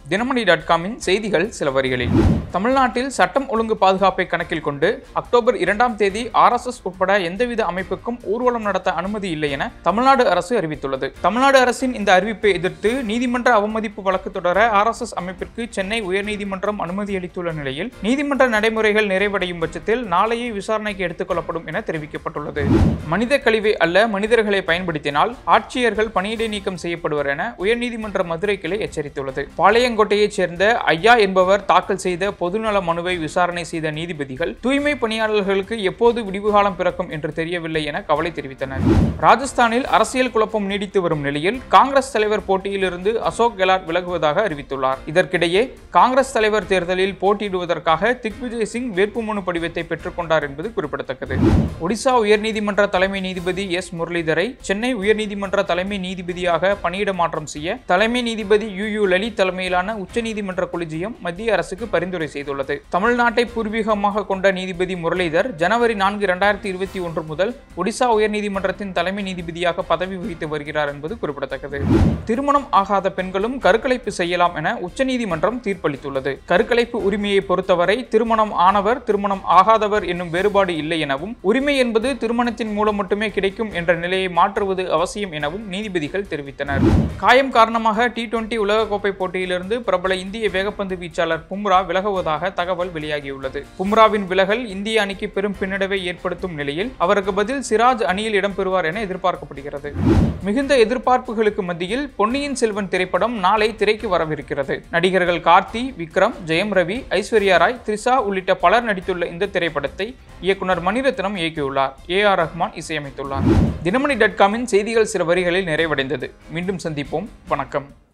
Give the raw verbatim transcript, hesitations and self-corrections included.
Dinamani dot காமின் செய்திகள் சில வரிகளில். தமிழ்நாட்டில் சட்டம் ஒழுங்கு பாதுகாப்பை கணக்கில் கொண்டு அக்டோபர் இரண்டாம் தேதி ஆர் எஸ் எஸ் உட்பட எந்தவித அமைப்புக்கும் ஊர்வலம் நடத்த அனுமதி இல்லை என தமிழ்நாடு அரசு அறிவித்துள்ளது. தமிழ்நாடு அரசின் இந்த அறிவிப்பை எதிர்த்து நீதிமன்ற அவமதிப்பு வழக்கு தொடர ஆர் எஸ் எஸ் அமைப்பிற்கு சென்னை உயர்நீதிமன்றம் அனுமதி அளித்துள்ள நிலையில் நீதிமன்ற நடைமுறைகள் நிறைவடையும் பட்சத்தில் நாளையே விசாரணைக்கு எடுத்துக் கொள்ளப்படும் என தெரிவிக்கப்பட்டுள்ளது. மனித கழிவை அல்ல மனிதர்களை பயன்படுத்தினால் ஆட்சியர்கள் பணியிடை நீக்கம் செய்யப்படுவர் என உயர்நீதிமன்ற மதுரை கிளை எச்சரித்துள்ளது. பாளையங்கோட்டையைச் சேர்ந்த ஐயா என்பவர் தாக்கல் செய்த பொதுநல மனுவை விசாரணை செய்த நீதிபதிகள் தூய்மை பணியாளர்களுக்கு எப்போது விடிவுகாலம் பிறக்கும் என்று தெரியவில்லை என கவலை தெரிவித்தனர். ராஜஸ்தானில் அரசியல் குழப்பம் நீடித்து வரும் நிலையில் காங்கிரஸ் தலைவர் போட்டியிலிருந்து அசோக் கெலாட் விலகுவதாக அறிவித்துள்ளார். இதற்கிடையே காங்கிரஸ் தலைவர் தேர்தலில் போட்டியிடுவதற்காக திக்விஜய் சிங் வேட்புமனு படிவத்தை பெற்றுக் கொண்டார் என்பது குறிப்பிடத்தக்கது. ஒடிசா உயர்நீதிமன்ற தலைமை நீதிபதி எஸ் முரளிதரை சென்னை உயர்நீதிமன்ற தலைமை நீதிபதியாக பணியிட மாற்றம் செய்ய தலைமை நீதிபதி யு யு லலித் தலைமையிலான உச்சநீதிமன்ற கொலிஜியம் மத்திய அரசுக்கு பரிந்துரை செய்துள்ளது. தமிழ்நாட்டை பூர்வீகமாக கொண்ட நீதிபதி முரளிதர் ஜனவரி நான்கு இரண்டாயிரத்தி இருபத்தி ஒன்று முதல் ஒடிசா உயர்நீதிமன்றத்தின் தலைமை நீதிபதியாக பதவி வகித்து வருகிறார் என்பது குறிப்பிடத்தக்கது. திருமணம் ஆகாத பெண்களும் கருக்கலைப்பு செய்யலாம் என உச்சநீதிமன்றம் தீர்ப்பளித்துள்ளது. கருக்கலைப்பு உரிமையை பொறுத்தவரை திருமணம் ஆனவர் திருமணம் ஆகாதவர் என்னும் வேறுபாடு இல்லை எனவும் உரிமை என்பது திருமணத்தின் மூலம் மட்டுமே கிடைக்கும் என்ற நிலையை மாற்றுவது அவசியம் எனவும் நீதிபதிகள் தெரிவித்தனர். காயம் காரணமாக டி டுவெண்டி உலகக்கோப்பை போட்டியிலிருந்து பிரபல இந்திய வேகப்பந்து வீச்சாளர் பும்ரா விலகுவதாக தகவல் வெளியாகியுள்ளது. பும்ராவின் விலகல் இந்திய அணிக்கு பெரும் பின்னடைவை ஏற்படுத்தும் நிலையில் அவருக்கு பதில் சிராஜ் அணியில் இடம்பெறுவார் என எதிர்பார்க்கப்படுகிறது. மிகுந்த எதிர்பார்ப்புகளுக்கு மத்தியில் பொன்னியின் செல்வன் திரைப்படம் நாளை திரைக்கு வரவிருக்கிறது. நடிகர்கள் கார்த்தி, விக்ரம், ஜெயம் ரவி, ஐஸ்வர்யா ராய், த்ரிஷா உள்ளிட்ட பலர் நடித்துள்ள இந்த திரைப்படத்தை இயக்குனர் மணிரத்னம் இயக்கியுள்ளார். ஏ ஆர் ரஹ்மான் இசையமைத்துள்ளார். தினமணி டாட் காமின் செய்திகள் சில வரிகளில் நிறைவடைந்தது. மீண்டும் சந்திப்போம். வணக்கம்.